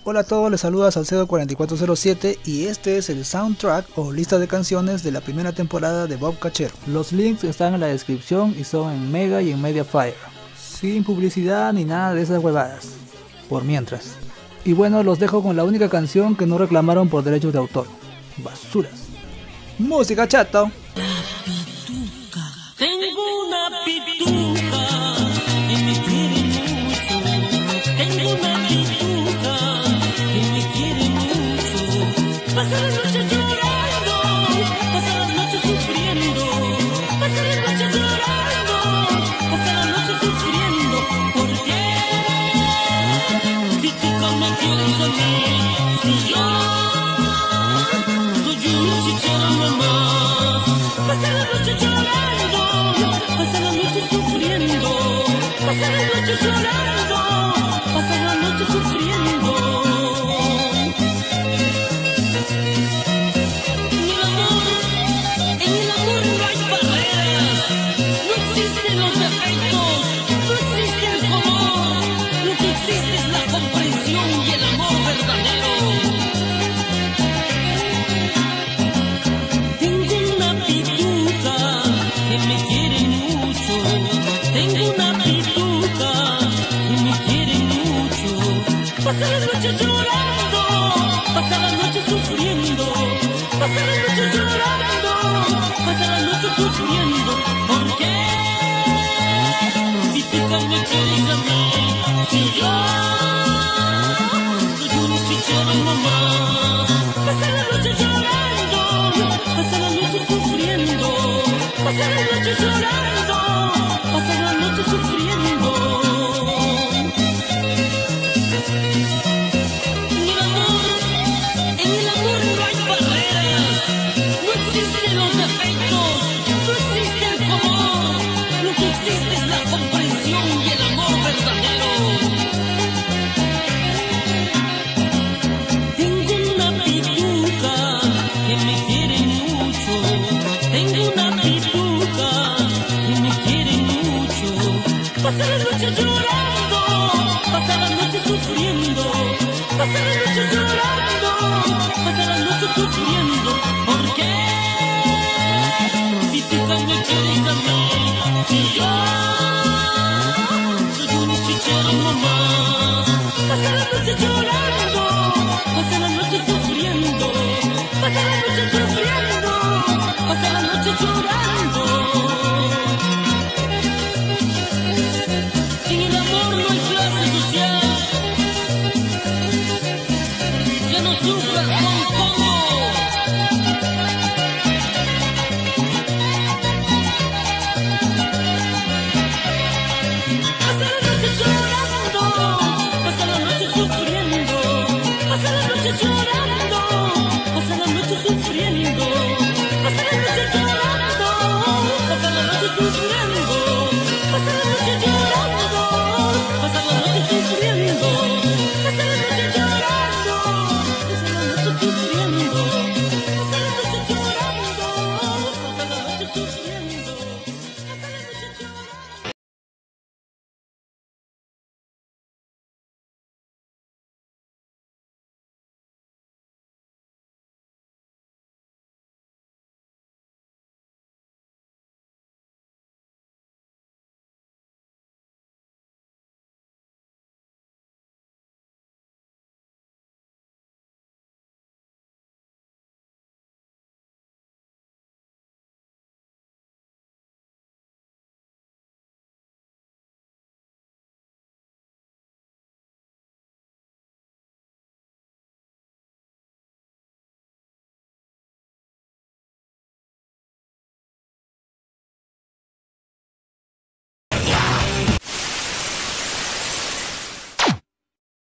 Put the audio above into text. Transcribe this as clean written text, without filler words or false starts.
Hola a todos, les saluda Salcedo4407 y este es el soundtrack o lista de canciones de la primera temporada de Bob Cachero. Los links están en la descripción y son en Mega y en Mediafire, sin publicidad ni nada de esas huevadas, por mientras. Y bueno, los dejo con la única canción que no reclamaron por derechos de autor: Basuras. Música, chato. Tengo una pituca que me quiere mucho. Tengo una pituca que me quiere mucho. Pasa la noche llorando, pasa la noche sufriendo. Pasa la noche llorando, pasa la noche sufriendo. ¿Por qué? Pituca me quieres a mí, si yo soy una chichera mamá. Pasa la noche llorando, pasa la noche sufriendo, pasa la noche llorando, pasa la noche sufriendo. En el amor no hay barreras, no existen los defectos, no existe el color, lo que existe es la comprensión y el amor verdadero. Tengo una pituca que me quiere mucho. Tengo una pituca que me quiere mucho. Pasa la noche llorando, pasa la noche sufriendo. Pasa la noche llorando, pasa la noche sufriendo. ¿Por qué? Pituca me quieres a mí, si yo soy una chichera mamá. Pasa la noche llorando, pasa la noche sufriendo, pasa la noche llorando, pasa la noche sufriendo. En el amor no hay barreras, no existen los defectos, no existe el color, lo que existe es la comprensión y el amor verdadero. Tengo una pituca que me quiere mucho. Tengo una pituca que me quiere mucho. Pasa la noche llorando, pasa la noche sufriendo. Pasa la noche llorando, pasa la noche sufriendo. ¿Por qué? Pituca me quieres a mí, si yo soy una chichera mamá. Pasa la noche llorando, pasa la noche sufriendo. Pasa la noche sufriendo, pasa la noche llorando. En el amor no hay clase social. Ya no sufras.